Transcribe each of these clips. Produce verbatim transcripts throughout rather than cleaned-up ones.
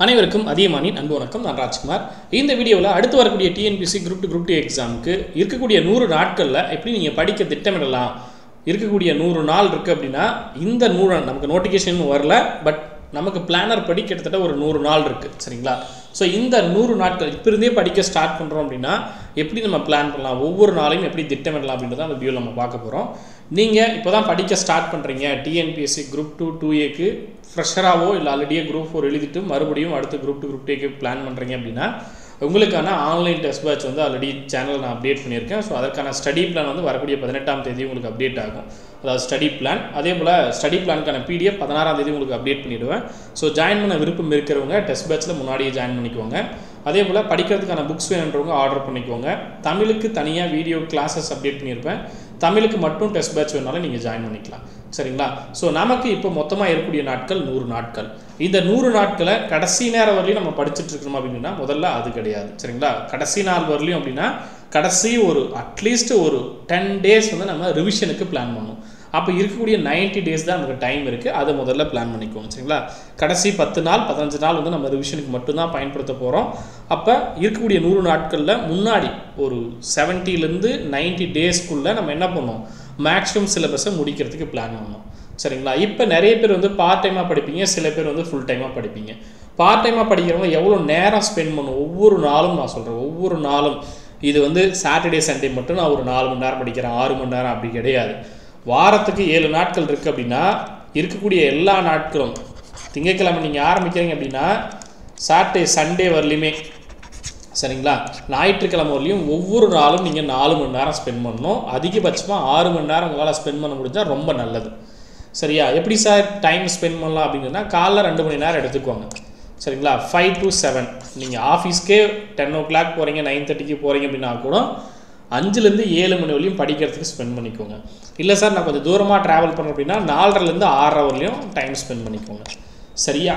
அனைவருக்கும் அதியமானின் அன்பு வணக்கம். நான் ராஜ்குமார். இந்த வீடியோவில் அடுத்து வரக்கூடிய TNPSC group two group two எக்ஸாமுக்கு இருக்கக்கூடிய நூறு நாட்களில் எப்படி நீங்கள் படிக்க திட்டமிடலாம், இருக்கக்கூடிய நூறு நாள் இருக்குது அப்படின்னா இந்த நூறு நமக்கு நோட்டிஃபிகேஷன் வரல, பட் நமக்கு பிளானர் படி கிட்டத்தட்ட ஒரு நூறு நாள் இருக்குது. சரிங்களா? ஸோ இந்த நூறு நாட்கள் இப்போ இருந்தே படிக்க ஸ்டார்ட் பண்ணுறோம் அப்படின்னா எப்படி நம்ம பிளான் பண்ணலாம், ஒவ்வொரு நாளையும் எப்படி திட்டமிடலாம் அப்படின்றத அந்த வீடியோவில் நம்ம பார்க்க போகிறோம். நீங்கள் இப்போ தான் படிக்க ஸ்டார்ட் பண்ணுறீங்க, டிஎன்பிஎஸ்சி குரூப் டூ டூ ஏக்கு ஃப்ரெஷராகவோ இல்லை ஆல்ரெடியே குரூப் ஃபோர் எழுதிட்டு மறுபடியும் அடுத்து குரூப் டூ குரூப் டூக்கு பிளான் பண்ணுறீங்க அப்படின்னா உங்களுக்கான ஆன்லைன் டெஸ்ட் பேட்ச் வந்து ஆல்ரெடி சேனலில் நான் அப்டேட் பண்ணியிருக்கேன். ஸோ அதற்கான ஸ்டடி பிளான் வந்து வரக்கூடிய பதினெட்டாம் தேதி உங்களுக்கு அப்டேட் ஆகும். அதாவது ஸ்டடி பிளான், அதே போல் ஸ்டடி பிளானுக்கான பிடிஎஃப் பதினாறாம் தேதி உங்களுக்கு அப்டேட் பண்ணிவிடுவேன். ஸோ ஜாயின் பண்ண விருப்பம் இருக்கிறவங்க டெஸ்ட் பேட்ச்சில் முன்னாடியே ஜாயின் பண்ணிக்கோங்க. அதே போல் படிக்கிறதுக்கான புக்ஸ் வேணுன்றவங்க ஆர்டர் பண்ணிக்கோங்க. தமிழுக்கு தனியாக வீடியோ கிளாஸஸ் அப்டேட் பண்ணியிருப்பேன். தமிழுக்கு மட்டும் டெஸ்ட் பேட்ச் வேணாலும் நீங்கள் ஜாயின் பண்ணிக்கலாம். சரிங்களா? ஸோ நமக்கு இப்போ மொத்தமாக இருக்கக்கூடிய நாட்கள் நூறு நாட்கள். இந்த நூறு நாட்களை கடைசி நேரம் வரலையும் நம்ம படிச்சுட்டு இருக்கணும் அப்படின்னா முதல்ல அது கிடையாது. சரிங்களா? கடைசி நாள் வரலையும் அப்படின்னா கடைசி ஒரு அட்லீஸ்ட் ஒரு டென் டேஸ் வந்து நம்ம ரிவிஷனுக்கு பிளான் பண்ணணும். அப்போ இருக்கக்கூடிய நைன்ட்டி டேஸ் தான் நமக்கு டைம் இருக்குது, அதை முதல்ல பிளான் பண்ணிக்கோங்க. சரிங்களா? கடைசி பத்து நாள் பதினஞ்சு நாள் வந்து நம்ம ரிவிஷனுக்கு மட்டும்தான் பயன்படுத்த போகிறோம். அப்போ இருக்கக்கூடிய நூறு நாட்களில் முன்னாடி ஒரு செவன்ட்டிலேருந்து நைன்ட்டி டேஸ்க்குள்ளே நம்ம என்ன பண்ணோம், மேக்ஸிமம் சிலபஸை முடிக்கிறதுக்கு பிளான் பண்ணோம். சரிங்களா? இப்போ நிறைய பேர் வந்து பார்ட் டைமாக படிப்பீங்க, சில பேர் வந்து ஃபுல் டைமாக படிப்பீங்க. பார்ட் டைமாக படிக்கிறவங்க எவ்வளோ நேரம் ஸ்பெண்ட் பண்ணும் ஒவ்வொரு நாளும், நான் சொல்கிறேன் ஒவ்வொரு நாளும். இது வந்து சாட்டர்டே சண்டே மட்டும் நான் ஒரு நாலு மணி நேரம் படிக்கிறேன், ஆறு மணி நேரம் அப்படி கிடையாது. வாரத்துக்கு ஏழு நாட்கள் இருக்குது அப்படின்னா இருக்கக்கூடிய எல்லா நாட்களும் திங்கட்கிழமை நீங்கள் ஆரம்பிக்கிறீங்க அப்படின்னா சாட்டர்டே சண்டே வரலையுமே, சரிங்களா, ஞாயிற்றுக்கிழமை வரலையும் ஒவ்வொரு நாளும் நீங்கள் நாலு மணி நேரம் ஸ்பெண்ட் பண்ணணும். அதிகபட்சமாக ஆறு மணி நேரம் உங்களால் ஸ்பெண்ட் பண்ண முடிஞ்சால் ரொம்ப நல்லது. சரியா? எப்படி சார் டைம் ஸ்பெண்ட் பண்ணலாம் அப்படின்னா காலைல ரெண்டு மணி நேரம் எடுத்துக்கோங்க. சரிங்களா? ஃபைவ் டு செவன் நீங்கள் ஆஃபீஸ்க்கே டென் ஓ கிளாக் போகிறீங்க, நைன் தேர்ட்டிக்கு போகிறீங்க அப்படின்னா கூட அஞ்சுலேருந்து ஏழு மணி வரலையும் படிக்கிறதுக்கு ஸ்பெண்ட் பண்ணிக்கோங்க. இல்லை சார் நான் கொஞ்சம் தூரமாக ட்ராவல் பண்ணுறேன் அப்படின்னா நாலரைலேருந்து ஆறரை வரலையும் டைம் ஸ்பெண்ட் பண்ணிக்கோங்க. சரியா?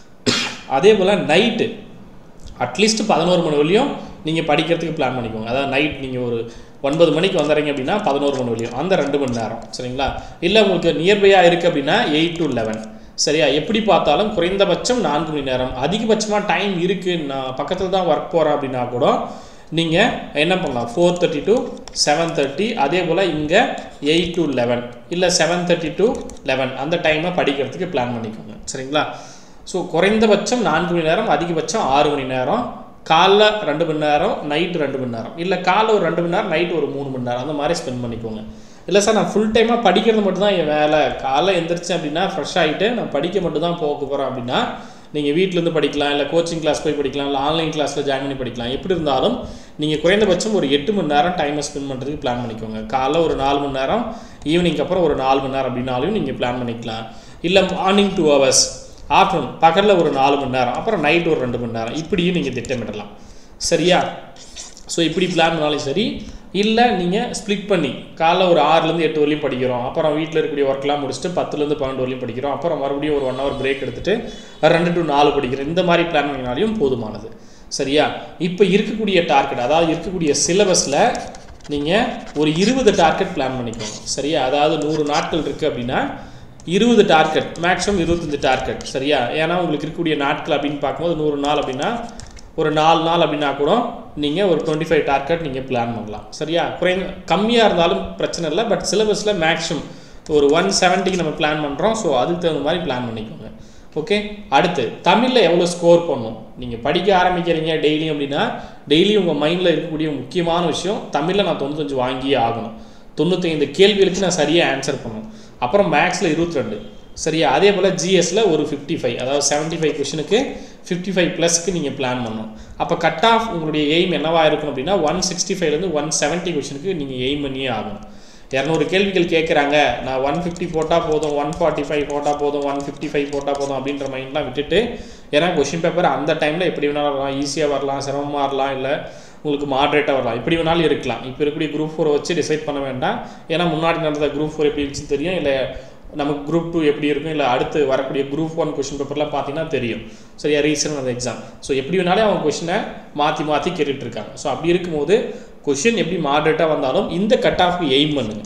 அதே போல் நைட்டு அட்லீஸ்ட் பதினோரு மணி வரலையும் நீங்கள் படிக்கிறதுக்கு பிளான் பண்ணிக்கோங்க. அதாவது நைட் நீங்கள் ஒரு ஒன்பது மணிக்கு வந்துடுறீங்க அப்படின்னா பதினோரு மணி வரலையும் அந்த ரெண்டு மணி நேரம். சரிங்களா? இல்லை உங்களுக்கு நியர்பையாக இருக்குது அப்படின்னா எயிட் டு லெவன். சரியா? எப்படி பார்த்தாலும் குறைந்தபட்சம் நான்கு மணி நேரம். அதிகபட்சமாக டைம் இருக்குது, நான் பக்கத்தில் தான் ஒர்க் போகிறேன் அப்படின்னா கூட நீங்கள் என்ன பண்ணலாம், four thirty to seven thirty, அதே போல் இங்கே எயிட் டு லெவன், இல்லை செவன் தேர்ட்டி டு லெவன் அந்த டைமை படிக்கிறதுக்கு பிளான் பண்ணிக்கோங்க. சரிங்களா? ஸோ குறைந்தபட்சம் நான்கு மணி நேரம், அதிகபட்சம் ஆறு மணி நேரம், காலைல ரெண்டு மணி நேரம், நைட்டு ரெண்டு மணி நேரம், இல்லை காலைல ஒரு ரெண்டு மணி நேரம், நைட்டு ஒரு மூணு மணி நேரம், அந்த மாதிரி ஸ்பெண்ட் பண்ணிக்கோங்க. இல்லை சார் நான் ஃபுல் டைமாக படிக்கிறது மட்டும்தான் என் வேலை, காலைல எந்திரிச்சேன் அப்படின்னா ஃப்ரெஷ் ஆகிட்டு நான் படிக்க மட்டும் தான் போக போகிறேன் அப்படின்னா நீங்கள் வீட்டிலேருந்து படிக்கலாம், இல்லை கோச்சிங் கிளாஸ் போய் படிக்கலாம், இல்லை ஆன்லைன் கிளாஸில் ஜாயின் பண்ணி படிக்கலாம். எப்படி இருந்தாலும் நீங்கள் குறைந்தபட்சம் ஒரு எட்டு மணி நேரம் டைமை ஸ்பெண்ட் பண்ணுறதுக்கு பிளான் பண்ணிக்கோங்க. காலைல ஒரு நாலு மணி நேரம், ஈவினிங் அப்புறம் ஒரு நாலு மணி நேரம் அப்படின்னாலும் நீங்கள் பிளான் பண்ணிக்கலாம். இல்லை மார்னிங் டூ ஹவர்ஸ், ஆஃப்டர்நூன் பகலில் ஒரு நாலு மணி நேரம், அப்புறம் நைட் ஒரு ரெண்டு மணி நேரம், இப்படியும் நீங்கள் திட்டமிடலாம். சரியா? ஸோ இப்படி பிளான் பண்ணாலும் சரி. இல்லை நீங்கள் ஸ்ப்ளிட் பண்ணி காலைல ஒரு ஆறுலேருந்து எட்டு வரலையும் படிக்கிறோம், அப்புறம் வீட்டில் இருக்கக்கூடிய ஒர்க்லாம் முடிச்சுட்டு பத்துலேருந்து பன்னெண்டு வரலையும் படிக்கிறோம், அப்புறம் மறுபடியும் ஒரு ஒன் ஹவர் பிரேக் எடுத்துகிட்டு ரெண்டு டு நாலு படிக்கிறோம், இந்த மாதிரி பிளான் பண்ணினாலையும் போதுமானது. சரியா? இப்போ இருக்கக்கூடிய டார்கெட், அதாவது இருக்கக்கூடிய சிலபஸில் நீங்கள் ஒரு இருபது டார்கெட் பிளான் பண்ணிக்கோங்க. சரியா? அதாவது நூறு நாட்கள் இருக்குது அப்படின்னா இருபது டார்கெட், மேக்ஸிமம் இருபத்தஞ்சு டார்கெட். சரியா? ஏன்னா உங்களுக்கு இருக்கக்கூடிய நாட்கள் அப்படின்னு பார்க்கும்போது நூறு நாள் அப்படின்னா ஒரு நாலு நாள் அப்படின்னா கூட நீங்கள் ஒரு டுவெண்ட்டி ஃபைவ் டார்கெட் நீங்கள் பிளான் பண்ணலாம். சரியா? குறைந்த கம்மியாக இருந்தாலும் பிரச்சனை இல்லை, பட் சிலபஸில் மேக்ஸிமம் ஒரு ஒன் செவன்ட்டிக்கு நம்ம பிளான் பண்ணுறோம். ஸோ அதுக்கு தகுந்த மாதிரி பிளான் பண்ணிக்கோங்க. ஓகே. அடுத்து தமிழில் எவ்வளோ ஸ்கோர் பண்ணணும், நீங்கள் படிக்க ஆரம்பிக்கிறீங்க டெய்லியும் அப்படின்னா டெய்லி உங்கள் மைண்டில் இருக்கக்கூடிய முக்கியமான விஷயம் தமிழில் நான் தொண்ணூத்தஞ்சு வாங்கியே ஆகணும், தொண்ணூற்றி ஐந்து கேள்விகளுக்கு நான் சரியாக ஆன்சர் பண்ணணும், அப்புறம் மேக்ஸில் இருபத்தி ரெண்டு. சரியா? அதே போல் ஜிஎஸில் ஒரு ஃபிஃப்டி ஃபைவ், அதாவது செவன்ட்டி ஃபைவ் கொஷனுக்கு ஃபிஃப்டி ஃபைவ் ப்ளஸ்க்கு நீங்கள் பிளான் பண்ணணும். அப்போ கட் ஆஃப் உங்களுடைய எய்ம் என்னவாக இருக்கும் அப்படின்னா ஒன் சிக்ஸ்டி ஃபைவ்லேருந்து ஒன் செவன்ட்டி கொஷனுக்கு நீங்கள் எய்ம் பண்ணியே ஆகணும். இரநூறு கேள்விகள் கேட்குறாங்க, நான் ஒன் ஃபிஃப்டி போட்டால் போதும், ஒன் ஃபார்ட்டி ஃபைவ் போட்டால் போதும், ஒன் ஃபிஃப்டி ஃபைவ் போட்டால் போதும் அப்படின்ற மைண்ட்லாம் விட்டுட்டு, ஏன்னா கொஷின் பேப்பர் அந்த டைமில் எப்படி வேணாலும் வரலாம், ஈஸியாக வரலாம், சிரமமாக வரலாம், இல்லை உங்களுக்கு மாட்ரேட்டாக வரலாம், இப்படி வேணாலும் இருக்கலாம். இப்போ இருக்கக்கூடிய குரூப் ஃபோரை வச்சு டிசைட் பண்ண வேண்டாம். ஏன்னா முன்னாடி நடந்த குரூப் ஃபோர் எப்படி இருந்துச்சுன்னு தெரியும், இல்லை நமக்கு குரூப் டூ எப்படி இருக்கும், இல்லை அடுத்து வரக்கூடிய குரூப் ஒன் கொஷின் பேப்பர்லாம் பார்த்தீங்கன்னா தெரியும். சரியா? ரீசன் அந்த எக்ஸாம். ஸோ எப்படி வேணாலே அவங்க கொஷினை மாற்றி மாற்றி கேட்டுட்ருக்காங்க. ஸோ அப்படி இருக்கும்போது கொஷின் எப்படி மாட்ரேட்டாக வந்தாலும் இந்த கட் ஆஃப்க்கு எய்ம் பண்ணுங்க.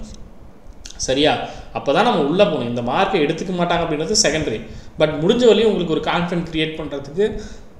சரியா? அப்போ தான் நம்ம உள்ளே போகணும். இந்த மார்க்கை எடுத்துக்க மாட்டாங்க அப்படின்றது செகண்டரி, பட் முடிஞ்ச வரையும் உங்களுக்கு ஒரு கான்ஃபிடன்ட் க்ரியேட் பண்ணுறதுக்கு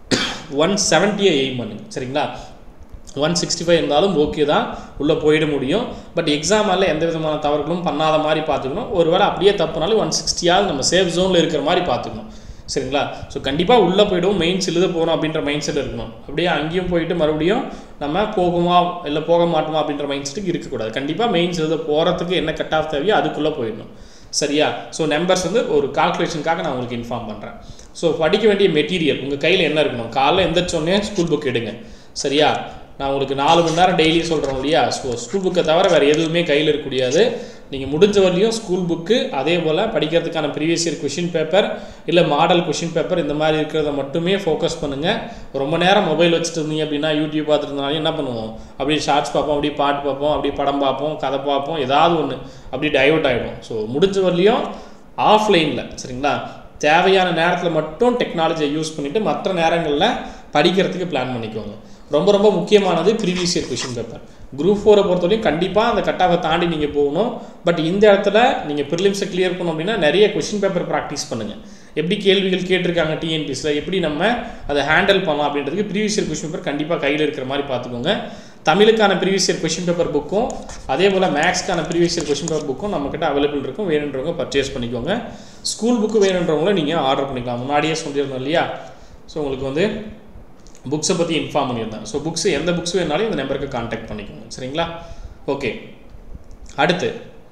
ஒன் செவன்ட்டியை எய்ம் பண்ணுங்க சரிங்களா. ஒன் சிக்ஸ்டி ஃபைவ் இருந்தாலும் ஓகே தான், உள்ளே போயிட முடியும். பட் எக்ஸாமில் எந்த விதமான தவறுகளும் பண்ணாத மாதிரி பார்த்துக்கணும். ஒரு வேளை அப்படியே தப்புனாலும் ஒன் சிக்ஸ்டியாவது நம்ம சேஃப் ஜோனில் இருக்கிற மாதிரி பார்த்துக்கணும் சரிங்களா. ஸோ கண்டிப்பாக உள்ளே போய்டும், மெயின்ஸ் எழுத போகிறோம் அப்படின்ற மைண்ட் செட் இருக்கணும். அப்படியே அங்கேயும் போயிட்டு மறுபடியும் நம்ம போகுமா இல்லை போக மாட்டோமா அப்படின்ற மைண்ட் செட்டுக்கு இருக்கக்கூடாது. கண்டிப்பாக மெயின்ஸ் எழுத போகிறதுக்கு என்ன கட் ஆஃப் தேவையோ அதுக்குள்ளே போயிடணும் சரியா. ஸோ நம்பர்ஸ் வந்து ஒரு கால்குலேஷனுக்காக நான் உங்களுக்கு இன்ஃபார்ம் பண்ணுறேன். ஸோ படிக்க வேண்டிய மெட்டீரியல் உங்கள் கையில் என்ன இருக்கணும், காலைல எந்திரிச்சோடனே ஸ்கூல் புக் எடுங்க சரியா. நான் உங்களுக்கு நாலு மணி நேரம் டெய்லி சொல்கிறோம் இல்லையா. ஸோ ஸ்கூல் புக்கை தவிர வேறு எதுவுமே கையில் இருக்கக்கூடாது. நீங்கள் முடிஞ்ச வரலையும் ஸ்கூல் புக்கு, அதே போல் படிக்கிறதுக்கான ப்ரீவியஸ் இயர் கொஷின் பேப்பர் இல்லை மாடல் கொஷின் பேப்பர் இந்த மாதிரி இருக்கிறத மட்டுமே ஃபோக்கஸ் பண்ணுங்கள். ரொம்ப நேரம் மொபைல் வச்சுட்டு இருந்தீங்க அப்படின்னா யூடியூப் பார்த்துட்டு இருந்தாலும் என்ன பண்ணுவோம், அப்படியே ஷார்ட்ஸ் பார்ப்போம், அப்படியே பாட்டு பார்ப்போம், அப்படியே படம் பார்ப்போம், கதை பார்ப்போம், ஏதாவது ஒன்று அப்படி டைவர்ட் ஆகிடும். ஸோ முடிஞ்ச வரலையும் ஆஃப்லைனில் சரிங்களா, தேவையான நேரத்தில் மட்டும் டெக்னாலஜியை யூஸ் பண்ணிவிட்டு மற்ற நேரங்களில் படிக்கிறதுக்கு பிளான் பண்ணிக்கோங்க. ரொம்ப ரொம்ப முக்கியமானது previous year question paper. Group ஃபோரை பொறுத்தவரைக்கும் கண்டிப்பாக அந்த கட்டாவை தாண்டி நீங்கள் போகணும். பட் இந்த இடத்துல நீங்கள் ப்ரிலிம்ஸை கிளியர் பண்ணணும் அப்படின்னா நிறைய கொஷின் பேப்பர் ப்ராக்டிஸ் பண்ணுங்கள். எப்படி கேள்விகள் கேட்டிருக்காங்க டிஎன்பிஎஸ்சியில், எப்படி நம்ம அதை ஹேண்டில் பண்ணலாம் அப்படின்றதுக்கு ப்ரீவியஸ் இயர் கொஷின் பேப்பர் கண்டிப்பாக கையில் இருக்கிற மாதிரி பார்த்துக்கோங்க. தமிழுக்கான ப்ரீவியஸ் இயர் கொஷின் பேப்பர் புக்கும் அதே போல் மேக்ஸ்க்கான ப்ரீவியஸ் இயர் கொஷின் பேப்பர் புக்கும் நம்மக்கிட்ட அவைலபிள் இருக்கும். வேணுன்றவங்க பர்ச்சேஸ் பண்ணிக்கோங்க. ஸ்கூல் புக்கு வேணுன்றவங்களும் நீங்கள் ஆர்டர் பண்ணிக்கலாம். முன்னாடியே சொல்லியிருந்தோம் இல்லையா. ஸோ உங்களுக்கு வந்து புக்ஸை பற்றி இன்ஃபார்ம் பண்ணியிருந்தேன். ஸோ புக்ஸ் எந்த புக்ஸ் வேணாலும் இந்த நம்பருக்கு கான்டாக்ட் பண்ணிக்கோங்க சரிங்களா. ஓகே, அடுத்து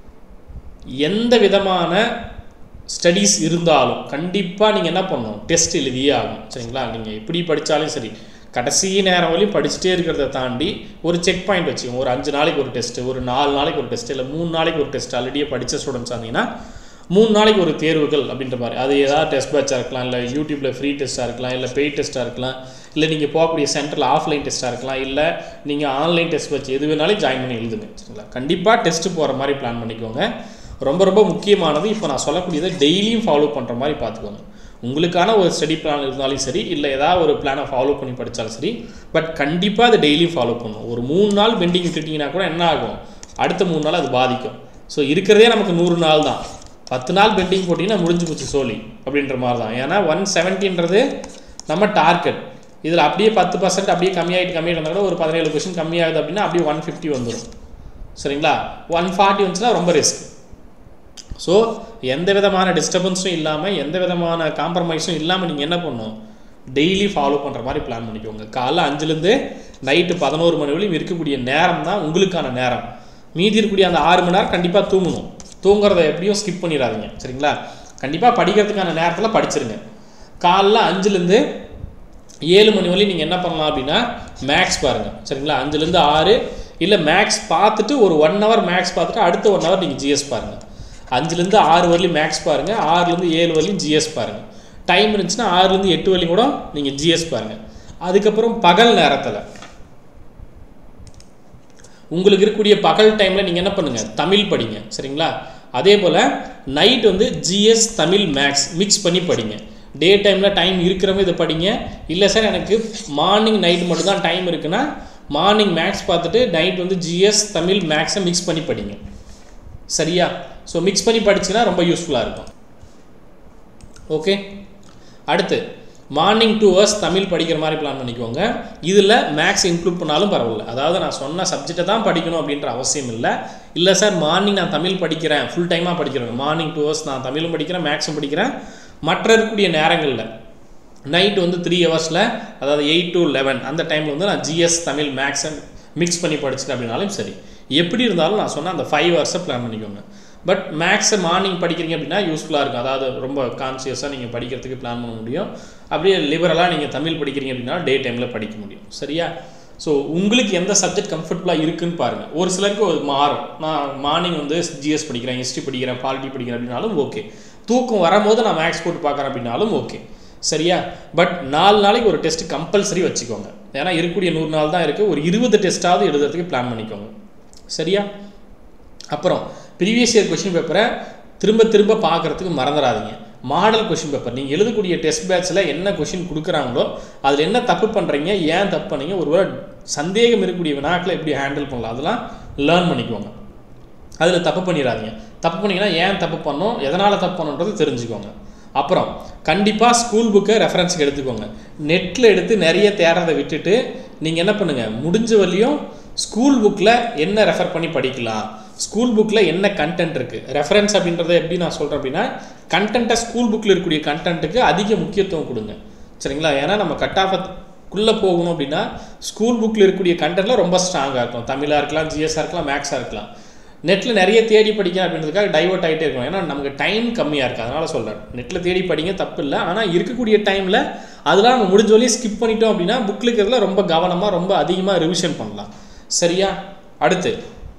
எந்த விதமான ஸ்டடீஸ் இருந்தாலும் கண்டிப்பாக நீங்கள் என்ன பண்ணணும், டெஸ்ட் எழுதியே ஆகும் சரிங்களா. நீங்கள் எப்படி படித்தாலும் சரி, கடைசி நேரம் வரையும் படிச்சுட்டே இருக்கிறத தாண்டி ஒரு செக் பாயிண்ட் வச்சுக்கோங்க. ஒரு அஞ்சு நாளைக்கு ஒரு டெஸ்ட்டு, ஒரு நாலு நாளைக்கு ஒரு டெஸ்ட்டு, இல்லை மூணு நாளைக்கு ஒரு டெஸ்ட். ஆல்ரெடியே படித்த ஸ்டூடெண்ட்ஸ் ஆனீங்கன்னா மூணு நாளைக்கு ஒரு தேர்வுகள் அப்படின்ற மாதிரி. அது ஏதாவது டெஸ்ட் பேட்சாக இருக்கலாம், இல்லை யூடியூப்பில் ஃப்ரீ டெஸ்ட்டாக இருக்கலாம், இல்லை பெய்ட் டெஸ்ட்டாக இருக்கலாம், இல்லை நீங்கள் போகக்கூடிய சென்டரில் ஆஃப்லைன் டெஸ்ட்டாக இருக்கலாம், இல்லை நீங்கள் ஆன்லைன் டெஸ்ட் வச்சு எது வேணாலும் ஜாயின் பண்ணி எழுதுங்க சரிங்களா. கண்டிப்பாக டெஸ்ட்டு போகிற மாதிரி பிளான் பண்ணிக்கோங்க. ரொம்ப ரொம்ப முக்கியமானது இப்போ நான் சொல்லக்கூடியதை டெய்லியும் ஃபாலோ பண்ணுற மாதிரி பார்த்துக்கோங்க. உங்களுக்கான ஒரு ஸ்டடி பிளான் இருந்தாலும் சரி, இல்லை ஏதாவது ஒரு பிளானை ஃபாலோ பண்ணி படித்தாலும் சரி, பட் கண்டிப்பாக அதை டெய்லியும் ஃபாலோ பண்ணணும். ஒரு மூணு நாள் பெண்டிங் விட்டுட்டிங்கன்னா கூட என்ன ஆகும், அடுத்த மூணு நாள் அது பாதிக்கும். ஸோ இருக்கிறதே நமக்கு நூறு நாள் தான். பத்து நாள் பெண்டிங் போட்டிங்கன்னா முடிஞ்சு போச்சு சோலி அப்படின்ற மாதிரி தான். ஏன்னா ஒன் செவன்ட்டின்றது நம்ம டார்கெட். இதில் அப்படியே பத்து பர்சன்ட் அப்படியே கம்மியாகிட்டு கம்மியாகிட்டு இருந்தால் கூட ஒரு பதினேழு கொஸ்டின் கம்மியாகுது அப்படின்னா அப்படியே ஒன் ஃபிஃப்டி வந்துடும் சரிங்களா. ஒன் ஃபார்ட்டி வந்துச்சுன்னா ரொம்ப ரிஸ்க். ஸோ எந்த விதமான டிஸ்டர்பன்ஸும் இல்லாமல் எந்த விதமான காம்ப்ரமைஸும் இல்லாமல் நீங்கள் என்ன பண்ணணும், டெய்லி ஃபாலோ பண்ணுற மாதிரி பிளான் பண்ணிக்கோங்க. காலைல அஞ்சுலேருந்து நைட்டு பதினோரு மணி வரையும் இருக்கக்கூடிய நேரம் தான் உங்களுக்கான நேரம். மீதி இருக்கக்கூடிய அந்த ஆறு மணி நேரம் கண்டிப்பாக தூங்கணும். தூங்குறத எப்படியும் ஸ்கிப் பண்ணிடாதீங்க சரிங்களா. கண்டிப்பாக படிக்கிறதுக்கான நேரத்தில் படிச்சிருங்க. காலைல அஞ்சுலேருந்து ஏழு மணி வரையும் நீங்கள் என்ன பண்ணலாம் அப்படின்னா மேக்ஸ் பாருங்கள் சரிங்களா. அஞ்சுலேருந்து ஆறு இல்லை மேக்ஸ் பார்த்துட்டு ஒரு ஒன் ஹவர் மேக்ஸ் பார்த்துட்டு அடுத்த ஒன் ஹவர் நீங்கள் ஜிஎஸ் பாருங்கள். அஞ்சுலேருந்து ஆறு வரலையும் மேக்ஸ் பாருங்கள், ஆறுலேருந்து ஏழு வரலையும் ஜிஎஸ் பாருங்கள். டைம் இருந்துச்சுன்னா ஆறுலேருந்து எட்டு வரலையும் கூட நீங்கள் ஜிஎஸ் பாருங்கள். அதுக்கப்புறம் பகல் நேரத்தில் உங்களுக்கு இருக்கக்கூடிய பகல் டைமில் நீங்கள் என்ன பண்ணுங்கள், தமிழ் படிங்க சரிங்களா. அதே போல் நைட் வந்து ஜிஎஸ் தமிழ் மேக்ஸ் மிக்ஸ் பண்ணி படிங்க. டே டைமில் டைம் இருக்கிறவங்க இதை படிங்க. இல்லை சார் எனக்கு மார்னிங் நைட் மட்டும்தான் டைம் இருக்குன்னா மார்னிங் மேக்ஸ் பார்த்துட்டு நைட் வந்து ஜிஎஸ் தமிழ் மேக்ஸை மிக்ஸ் பண்ணி படிங்க சரியா. ஸோ மிக்ஸ் பண்ணி படிச்சுன்னா ரொம்ப யூஸ்ஃபுல்லாக இருக்கும். ஓகே, அடுத்து மார்னிங் டூ ஹவர்ஸ் தமிழ் படிக்கிற மாதிரி பிளான் பண்ணிக்கோங்க. இதில் மேக்ஸ் இன்க்ளூட் பண்ணாலும் பரவாயில்ல. அதாவது நான் சொன்ன சப்ஜெக்டை தான் படிக்கணும் அப்படின்ற அவசியம் இல்லை. இல்லை சார் மார்னிங் நான் தமிழ் படிக்கிறேன், ஃபுல் டைமாக படிக்கிறேன், மார்னிங் டூ ஹவர்ஸ் நான் தமிழும் படிக்கிறேன் மேக்ஸும் படிக்கிறேன், மற்ற இருக்கக்கூடிய நேரங்களில் நைட் வந்து த்ரீ ஹவர்ஸில் அதாவது எயிட் டு லெவன் அந்த டைமில் வந்து நான் ஜிஎஸ் தமிழ் மேக்ஸை மிக்ஸ் பண்ணி படிச்சுட்டேன் அப்படின்னாலும் சரி. எப்படி இருந்தாலும் நான் சொன்ன அந்த ஃபைவ் ஹவர்ஸை பிளான் பண்ணிக்கோங்க. பட் மேக்ஸை மார்னிங் படிக்கிறீங்க அப்படின்னா யூஸ்ஃபுல்லாக இருக்கும். அதாவது ரொம்ப கான்சியஸாக நீங்கள் படிக்கிறதுக்கு பிளான் பண்ண முடியும். அப்படியே லிபரலாக நீங்கள் தமிழ் படிக்கிறீங்க அப்படின்னா டே டைமில் படிக்க முடியும் சரியா. ஸோ உங்களுக்கு எந்த சப்ஜெக்ட் கம்ஃபர்டபுளாக இருக்குன்னு பாருங்கள். ஒரு சிலருக்கு மாறும். நான் மார்னிங் வந்து ஜிஎஸ் படிக்கிறேன், ஹிஸ்ட்ரி படிக்கிறேன், பாலிட்டி படிக்கிறேன் அப்படின்னாலும் ஓகே. தூக்கம் வரும்போது நான் மேக்ஸ் போட்டு பார்க்குறேன் அப்படின்னாலும் ஓகே சரியா. பட் நாலு நாளைக்கு ஒரு டெஸ்ட் கம்பல்சரி வச்சுக்கோங்க. ஏன்னா இருக்கக்கூடிய நூறு நாள் தான் இருக்குது. ஒரு இருபது டெஸ்ட்டாவது எழுதுறதுக்கு பிளான் பண்ணிக்கோங்க சரியா. அப்புறம் ப்ரீவியஸ் இயர் கொஷின் பேப்பரை திரும்ப திரும்ப பார்க்குறதுக்கு மறந்துடாதீங்க. மாடல் கொஷின் பேப்பர் நீங்கள் எழுதக்கூடிய டெஸ்ட் பேட்சில் என்ன கொஷின் கொடுக்குறாங்களோ அதில் என்ன தப்பு பண்ணுறீங்க, ஏன் தப்பு பண்ணீங்க, ஒருவேளை சந்தேகம் இருக்கக்கூடிய வினாக்களை எப்படி ஹேண்டில் பண்ணலாம் அதெல்லாம் லேர்ன் பண்ணிக்கோங்க. அதில் தப்பு பண்ணிடாதீங்க. தப்பு பண்ணிங்கன்னா ஏன் தப்பு பண்ணோம், எதனால் தப்பு பண்ணணுன்றது தெரிஞ்சுக்கோங்க. அப்புறம் கண்டிப்பாக ஸ்கூல் புக்கை ரெஃபரன்ஸுக்கு எடுத்துக்கோங்க. நெட்டில் எடுத்து நிறைய தேடுறதை விட்டுட்டு நீங்கள் என்ன பண்ணுங்கள், முடிஞ்ச வரையும் ஸ்கூல் புக்கில் என்ன ரெஃபர் பண்ணி படிக்கலாம், ஸ்கூல் புக்கில் என்ன கண்டென்ட் இருக்குது. ரெஃபரன்ஸ் அப்படின்றத எப்படி நான் சொல்கிறேன் அப்படின்னா, கண்டென்ட்டை ஸ்கூல் புக்கில் இருக்கக்கூடிய கண்டென்ட்டுக்கு அதிக முக்கியத்துவம் கொடுங்க. சரிங்களா? ஏன்னா நம்ம கட் ஆஃபுக்குள்ளே போகணும் அப்படின்னா ஸ்கூல் புக்கில் இருக்கக்கூடிய கண்டென்ட்டில் ரொம்ப ஸ்ட்ராங்காக இருக்கும். தமிழாக இருக்கலாம், ஜிஎஸ்ஸாக இருக்கலாம், மேக்ஸாக இருக்கலாம். நெட்டில் நிறைய தேடி படிக்க அப்படின்றதுக்காக டைவர்ட் ஆகிட்டே இருக்கும். ஏன்னா நமக்கு டைம் கம்மியாக இருக்குது, அதனால் சொல்கிறேன். நெட்டில் தேடி படிங்க தப்பு இல்லை, ஆனால் இருக்கக்கூடிய டைமில் அதெல்லாம் நம்ம முடிஞ்ச வரையும் ஸ்கிப் பண்ணிட்டோம் அப்படின்னா புக்கில் இருக்கிறதுல ரொம்ப கவனமாக ரொம்ப அதிகமாக ரிவிஷன் பண்ணலாம். சரியா? அடுத்து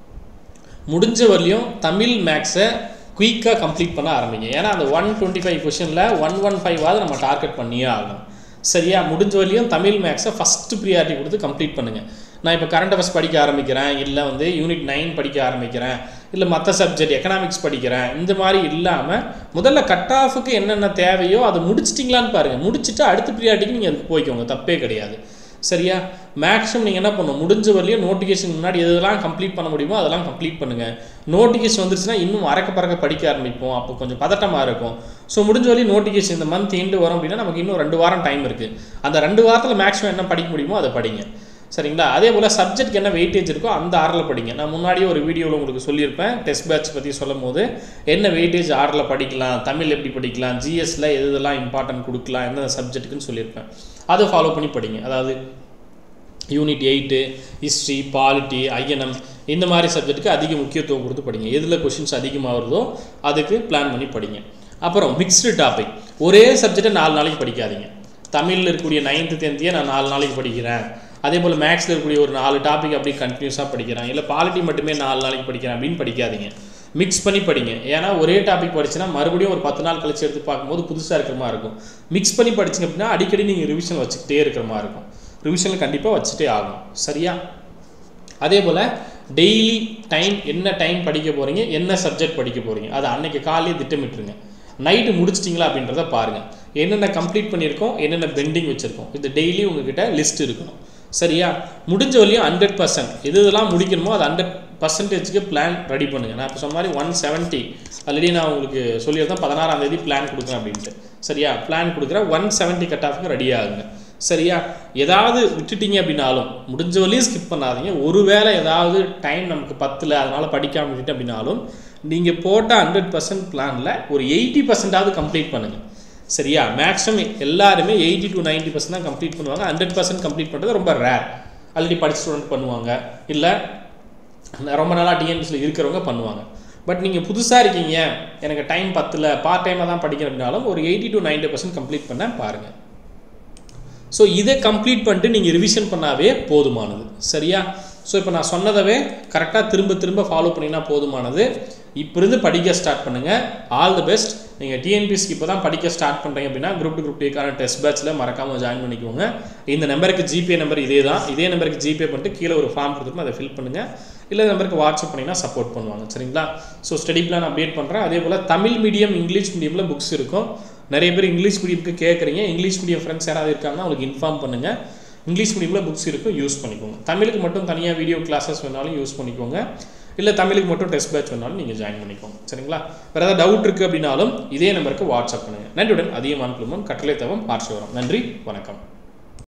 முடிஞ்ச வரலையும் தமிழ் மேக்ஸை குயிக்காக கம்ப்ளீட் பண்ண ஆரம்பிங்க. ஏன்னா அந்த ஒன் டுவெண்ட்டி ஃபைவ் கொஷனில் ஒன் ஒன் ஃபைவாவது நம்ம டார்கெட் பண்ணியே ஆகணும். சரியா? முடிஞ்ச வரலையும் தமிழ் மேக்ஸை ஃபஸ்ட்டு ப்ரியாரிட்டி கொடுத்து கம்ப்ளீட் பண்ணுங்கள். நான் இப்போ கரண்ட் அஃபேர்ஸ் படிக்க ஆரம்பிக்கிறேன், இல்லை வந்து யூனிட் நைன் படிக்க ஆரம்பிக்கிறேன், இல்லை மற்ற சப்ஜெக்ட் எக்கனாமிக்ஸ் படிக்கிறேன், இந்த மாதிரி இல்லாமல் முதல்ல கட் ஆஃபுக்கு என்னென்ன தேவையோ அதை முடிச்சிட்டிங்களான்னு பாருங்கள். முடிச்சுட்டு அடுத்த ப்ரியாரிட்டிக்கு நீங்கள் அதுக்கு போய்க்கோங்க, தப்பே கிடையாது. சரியா? மேக்ஸிமம் நீங்கள் என்ன பண்ணணும், முடிஞ்ச வரலையும் நோட்டிஃபிகேஷன் முன்னாடி எதெல்லாம் கம்ப்ளீட் பண்ண முடியுமோ அதெல்லாம் கம்ப்ளீட் பண்ணுங்கள். நோட்டிஃபிகேஷன் வந்துருச்சுன்னா இன்னும் அறக்க பறக்க படிக்க ஆரம்பிப்போம், அப்போ கொஞ்சம் பதட்டமாக இருக்கும். ஸோ முடிஞ்ச வரையும் நோட்டிஃபிகேஷன் இந்த மந்த் எண்டு வரும் அப்படின்னா நமக்கு இன்னும் ரெண்டு வாரம் டைம் இருக்குது. அந்த ரெண்டு வாரத்தில் மேக்ஸிமம் என்ன படிக்க முடியுமோ அதை படிங்க. சரிங்களா? அதே போல் சப்ஜெக்ட்க்கு என்ன வெயிட்டேஜ் இருக்கோ அந்த ஆர்டரில் படிங்க. நான் முன்னாடியே ஒரு வீடியோவில் உங்களுக்கு சொல்லியிருப்பேன், டெஸ்ட் பேட்ச் பற்றி சொல்லும் போது என்ன வெயிட்டேஜ் ஆர்டரில் படிக்கலாம், தமிழ் எப்படி படிக்கலாம், ஜிஎஸ்ல எது இதெல்லாம் இம்பார்ட்டன்ட் கொடுக்கலாம், எந்த சப்ஜெக்ட்டுக்குன்னு சொல்லியிருப்பேன். அதை ஃபாலோ பண்ணி படிங்க. அதாவது unit eight, history, polity, INM இந்த மாதிரி சப்ஜெக்ட்டுக்கு அதிக முக்கியத்துவம் கொடுத்து படிங்க. எதில் கொஷின்ஸ் அதிகமாக வருதோ அதுக்கு பிளான் பண்ணி படிங்க. அப்புறம் மிக்ஸ்டு டாபிக், ஒரே சப்ஜெக்டை நாலு நாளைக்கு படிக்காதீங்க. தமிழில் இருக்கக்கூடிய நைன்த்து டென்த்தையே நான் நாலு நாளைக்கு படிக்கிறேன், அதே போல் மேக்ஸில் இருக்கக்கூடிய ஒரு நாலு டாபிக் அப்படி கண்டினியூஸாக படிக்கிறேன், இல்லை பாலிட்டி மட்டுமே நாலு நாளைக்கு படிக்கிறேன் அப்படின்னு படிக்காதீங்க. மிக்ஸ் பண்ணி படிங்க. ஏன்னா ஒரே டாபிக் படிச்சுன்னா மறுபடியும் ஒரு பத்து நாள் கழிச்சு எடுத்து பார்க்கும்போது புதுசாக இருக்கிற மாதிரி இருக்கும். மிக்ஸ் பண்ணி படிச்சிங்க அப்படின்னா அடிக்கடி நீங்கள் ரிவிஷன் வச்சுக்கிட்டே இருக்கிற மாதிரி இருக்கும். ரிவிஷனில் கண்டிப்பாக வச்சுட்டே ஆகும். சரியா? அதே போல் டெய்லி டைம், என்ன டைம் படிக்க போகிறீங்க, என்ன சப்ஜெக்ட் படிக்க போகிறீங்க, அதை அன்றைக்கி காலையே திட்டமிட்டுருங்க. நைட்டு முடிச்சிட்டிங்களா அப்படின்றத பாருங்கள். என்னென்ன கம்ப்ளீட் பண்ணியிருக்கோம், என்னென்ன பெண்டிங் வச்சுருக்கோம், இது டெய்லி உங்ககிட்ட லிஸ்ட் இருக்கணும். சரியா? முடிஞ்ச வரையும் ஹண்ட்ரட் பர்சன்ட் எது இதெல்லாம் முடிக்கணுமோ அது ஹண்ட்ரட் பர்சன்டேஜுக்கு பிளான் ரெடி பண்ணுங்கள். நான் இப்போ சொன்ன மாதிரி ஒன் செவன்ட்டி ஆல்ரெடி நான் உங்களுக்கு சொல்லியிருந்தேன், பதினாறாம் தேதி பிளான் கொடுக்குறேன் அப்படின்ட்டு. சரியா? பிளான் கொடுக்குறேன், ஒன் செவன்ட்டி கட் ஆஃப்க்கு ரெடி ஆகுங்க. சரியா? ஏதாவது விட்டுட்டீங்க அப்படின்னாலும் முடிஞ்ச வரையும் ஸ்கிப் பண்ணாதீங்க. ஒருவேளை ஏதாவது டைம் நமக்கு பத்தில் அதனால் படிக்காமல் விட்டுட்டு அப்படின்னாலும் நீங்கள் போட்ட ஹண்ட்ரட் பர்சன்ட் பிளானில் ஒரு எயிட்டி பர்சன்டாவது கம்ப்ளீட் பண்ணுங்கள். சரியா? மேக்ஸிமம் எல்லாருமே எயிட்டி டு நைன்ட்டி பர்சன்ட் தான் கம்ப்ளீட் பண்ணுவாங்க. ஹண்ட்ரட் பர்சன்ட் கம்ப்ளீட் பண்ணுறது ரொம்ப ரேர். ஆல்ரெடி படிச்ச ஸ்டூடெண்ட் பண்ணுவாங்க, இல்லை ரொம்ப நாளாக டிஎன்பிசியில் இருக்கிறவங்க பண்ணுவாங்க. பட் நீங்கள் புதுசாக இருக்கீங்க, எனக்கு டைம் பத்தில் பார்ட் டைமாக தான் படிக்கிறேன் அப்படின்னாலும் ஒரு eighty to ninety percent complete பண்ண பாருங்கள். ஸோ இதை கம்ப்ளீட் பண்ணிட்டு நீங்கள் ரிவிஷன் பண்ணாவே போதுமானது. சரியா? ஸோ இப்போ நான் சொன்னதவே கரெக்டாக திரும்ப திரும்ப ஃபாலோ பண்ணிங்கன்னா போதுமானது. இப்போ இருந்து படிக்க ஸ்டார்ட் பண்ணுங்கள். All the best. நீங்கள் டிஎன்பிஎஸ்சிக்கு இப்போ தான் படிக்க ஸ்டார்ட் பண்ணுறீங்க அப்படின்னா குரூப் டு குரூப் டேக்கான டெஸ்ட் பேட்சில் மறக்காமல் ஜாயின் பண்ணிக்கோங்க. இந்த நம்பருக்கு ஜிபே நம்பர் இதே தான், இதே நம்பருக்கு ஜிபே பண்ணிட்டு கீழே ஒரு ஃபார்ம் கொடுத்துருப்போம், அதை ஃபில் பண்ணுங்கள். இல்லை நம்பருக்கு வாட்ஸ்அப் பண்ணிங்கன்னா சப்போர்ட் பண்ணுவாங்க. சரிங்களா? ஸோ ஸ்டடி பிளான் அப்டேட் பண்ணுறேன். அதே போல் தமிழ் மீடியம், இங்கிலீஷ் மீடியமில் புக்ஸ் இருக்கும். நிறைய பேர் இங்கிலீஷ் மீடியமுக்கு கேட்குறீங்க. இங்கிலீஷ் மீடியம் ஃப்ரெண்ட்ஸ் யாராவது இருக்காங்கன்னா அவங்களுக்கு இன்ஃபார்ம் பண்ணுங்கள். இங்கிலீஷ் மீடியமில் புக்ஸ் இருக்கும், யூஸ் பண்ணிக்கோங்க. தமிழுக்கு மட்டும் தனியாக வீடியோ கிளாஸஸ் வேணாலும் யூஸ் பண்ணிக்கோங்க, இல்லை தமிழுக்கு மட்டும் டெஸ்ட் பேட்ச் வேணாலும் நீங்கள் ஜாயின் பண்ணிக்கோங்க. சரிங்களா? வேறு ஏதாவது டவுட் இருக்குது அப்படின்னாலும் இதே நம்பருக்கு வாட்ஸ்அப் பண்ணுங்கள். நன்றியுடன் அதிகமான குழுமம் கட்டளை தவம் பார்த்து வரோம். நன்றி, வணக்கம்.